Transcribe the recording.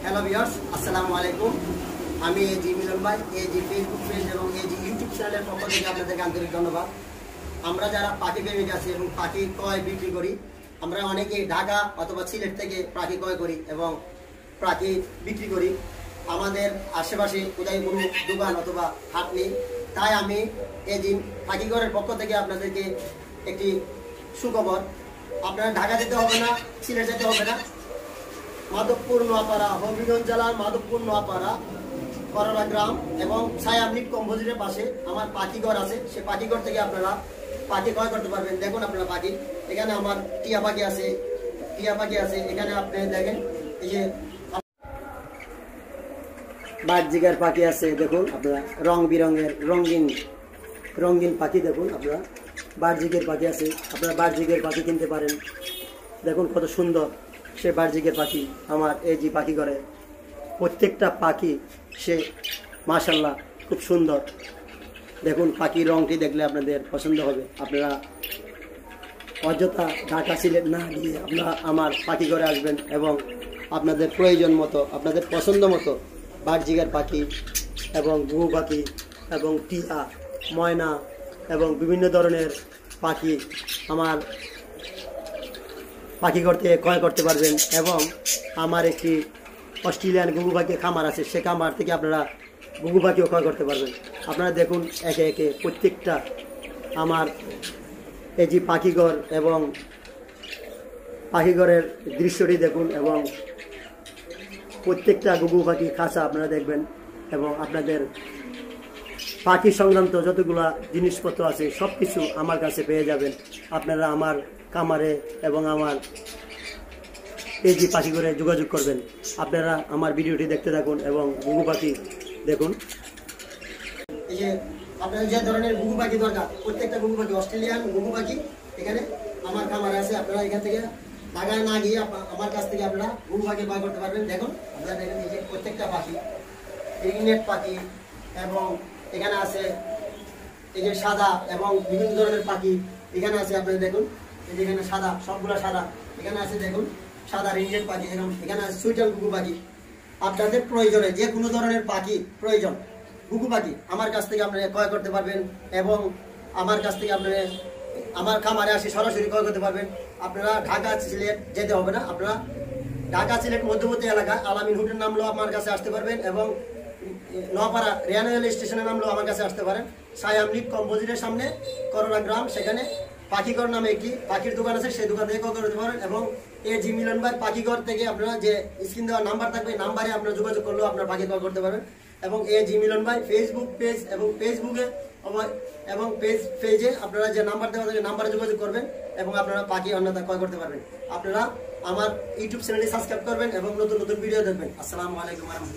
Hello viewers, আসসালামু আলাইকুম। আমি এজি মিলন ভাই, এজি ফেসবুক পেজ এবং এজি ইউটিউব চ্যানেলের পক্ষ থেকে আপনাদেরকে আন্তরিক ধন্যবাদ। আমরা যারা পাখি প্রেমিক আছি এবং পাখি ক্রয় বিক্রি করি, আমরা অনেকে ঢাকা অথবা সিলেট থেকে পাখি ক্রয় করি এবং পাখি বিক্রি করি। আমাদের আশেপাশে কোথায় কোনো দোকান অথবা হাট নেই, তাই আমি এজি পাখিঘরের পক্ষ থেকে আপনাদেরকে একটি সুখবর। আপনারা ঢাকা যেতে হবে না, সিলেট যেতে হবে না। মাধবপুর নোয়াপাড়া, হবিগঞ্জ জেলার মাধবপুর নোয়াপাড়া করলা গ্রাম এবং ছায়ামৃত কম্পোজিটের পাশে আমার পাখিঘর আছে। সে পাখিঘর থেকে আপনারা পাখি ক্রয় করতে পারবেন। দেখুন আপনারা পাখি, এখানে আমার টিয়া পাখি আছে, এখানে আপনি দেখেন এই যে বাজজিগার পাখি আছে। দেখুন আপনারা রং বিরঙের রঙিন পাখি। দেখুন আপনারা বাজজিগের পাখি আছে, আপনারা বাজজিগের পাখি কিনতে পারেন। দেখুন কত সুন্দর সে বাজজিগের পাখি আমার এই যে পাখি ঘরে। প্রত্যেকটা পাখি সে মাশাআল্লাহ খুব সুন্দর। দেখুন পাখির রংটি দেখলে আপনাদের পছন্দ হবে। আপনারা অযথা ঢাকা সিলেট না গিয়ে আপনারা আমার পাখি ঘরে আসবেন এবং আপনাদের প্রয়োজন মতো, আপনাদের পছন্দ মতো বাজজিগার পাখি এবং ঘুঘু পাখি এবং টিয়া, ময়না এবং বিভিন্ন ধরনের পাখি আমার পাখিঘর থেকে ক্রয় করতে পারবেন। এবং আমার একটি অস্ট্রেলিয়ান ঘুঘু পাখি খামার আছে, সে খামার থেকে আপনারা ঘুঘু পাখিও ক্রয় করতে পারবেন। আপনারা দেখুন একে একে প্রত্যেকটা আমার এই যে পাখিঘর এবং পাখিঘরের দৃশ্যটি দেখুন এবং প্রত্যেকটা ঘুঘু পাখি খাঁচা আপনারা দেখবেন এবং আপনাদের পাখি সংক্রান্ত যতগুলা জিনিসপত্র আছে সব কিছু আমার কাছে পেয়ে যাবেন। আপনারা আমার খামারে এবং আমার এই যে পাখিঘরে যোগাযোগ করবেন। আপনারা আমার ভিডিওটি দেখতে থাকুন এবং ঘুঘু পাখি দেখুন। এই যে আপনার যে ধরনের ঘুঘু পাখি দরকার, প্রত্যেকটা ঘুঘু পাখি অস্ট্রেলিয়ান ঘুঘু পাখি এখানে আমার খামারে আছে। আপনারা এখান থেকে ঢাকায় না গিয়ে আমার কাছ থেকে আপনারা ঘুঘু পাখি ক্রয় করতে পারবেন। দেখুন আপনারা দেখেন এই যে প্রত্যেকটা পাখি রিংনেট পাখি এবং এখানে আছে এই যে সাদা এবং বিভিন্ন ধরনের পাখি এখানে আছে। আপনারা দেখুন এই যে এখানে সাদা, সবগুলা সাদা এখানে আছে। দেখুন সাদা রিংনেট পাখি, এখানে আছে সুইটাল ঘুঘু পাখি। আপনাদের প্রয়োজনে যে কোনো ধরনের পাখি প্রয়োজন ঘুঘু পাখি আমার কাছ থেকে আপনারা ক্রয় করতে পারবেন এবং আমার কাছ থেকে আপনারা আমার খামারে আসে সরাসরি ক্রয় করতে পারবেন। আপনারা ঢাকা সিলেট যেতে হবে না, আপনারা ঢাকা সিলেট মধ্যবর্তী এলাকা আলামিন হোটেল নামলেও আমার কাছে আসতে পারবেন এবং নোয়াপাড়া রেলওয়ে স্টেশনের নামলেও আমার কাছে আসতে পারেন। ছায়ামৃত কম্পোজিটের সামনে করলা গ্রাম, সেখানে পাখিঘর নামে একটি পাখির দোকান আছে, সেই দোকান থেকে ক্রয় করতে পারেন। এবং এজি মিলন ভাই পাখিঘর থেকে আপনারা যে স্ক্রিন দেওয়ার নাম্বার থাকবে, নাম্বারে আপনারা যোগাযোগ করলেও আপনারা পাখি ক্রয় করতে পারবেন। এবং এজি মিলন ভাই ফেসবুক পেজ এবং ফেসবুকে এবং পেজে আপনারা যে নাম্বার দেওয়া থাকে নাম্বারে যোগাযোগ করবেন এবং আপনারা পাখি অন্যতা ক্রয় করতে পারবেন। আপনারা আমার ইউটিউব চ্যানেলটি সাবস্ক্রাইব করবেন এবং নতুন নতুন ভিডিও দেখবেন। আসসালামু আলাইকুম।